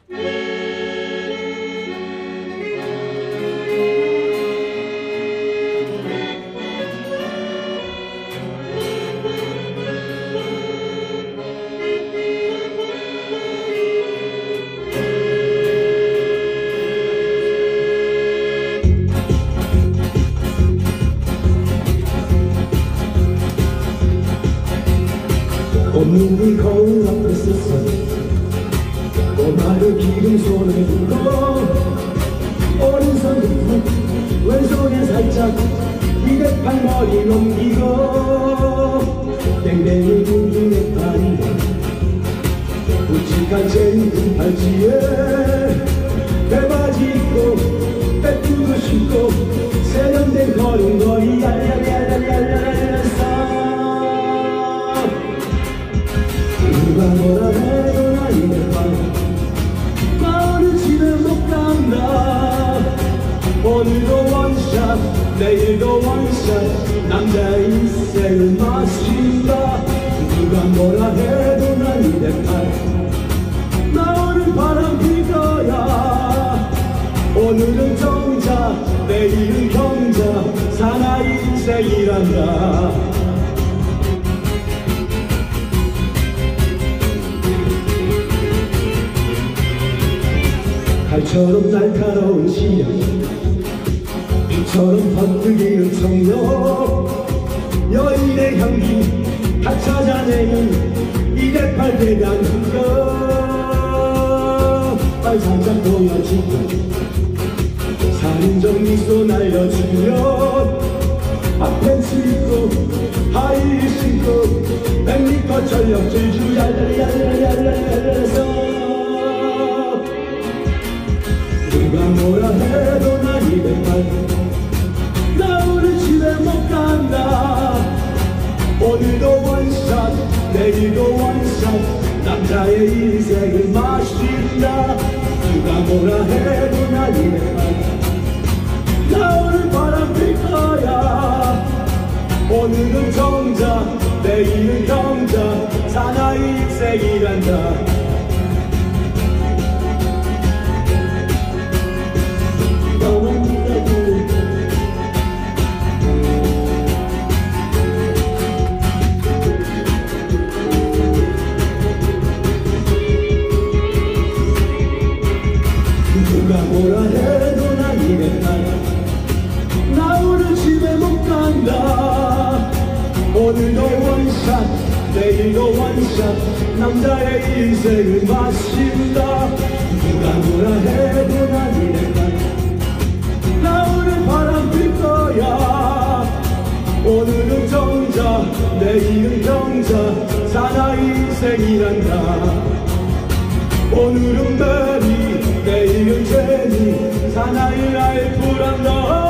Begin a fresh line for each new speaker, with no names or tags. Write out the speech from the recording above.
꽃눈이 거울 앞에 섰어. 꼬마를 기름 손에 들고 오른손 듬뿍 왼손에 살짝 이대팔 머리 넘기고 땡땡이 둥둥의 다리에 굵직한 체인 큰 팔찌에 배바지 입고 빼뚜도 신고 세련된 걸음걸이 얄얄얄얄얄얄얄 누가 뭐라 해도 나이는 밤 마을은 집에 못 간다. 오늘도 원샷 내일도 원샷 남자의 인생을 마신다. 누가 뭐라 해도 나이는 밤 나 오늘 바람 필 거야. 오늘은 정자 내일은 경자 사나이 인생이란다. 칼처럼 날카로운 시력 빛처럼 번뜩이는 청력 여인의 향기 다 찾아내는 이대팔 대단 능력 빨상장 보여주고 살인적 미소 날려주며 핫팬츠 입고 하이힐 신고 100m 전력 질주 얄랄랄랄랄랄랄랄랄 누가 뭐라 해도 난 이대팔 나 오늘 집에 못 간다. 오늘도 원샷 내일도 원샷 남자의 인생을 마신다. 누가 뭐라 해도 난 이대팔 나 오늘 바람 필 거야. 오늘은 정자 내일은 경자 사나이 인생이란다. 누가 뭐라 해도 난 이랬다. 나 오늘 집에 못 간다. 오늘도 원샷 내일도 원샷 남자의 인생을 마신다. 누가 뭐라 해도 난 이랬다. 나 오늘 바람 필 거야. 오늘은 정자 내일은 경자 사나이 인생이란다. 오늘은 베리 내일은 제니 사나이 라이프란다.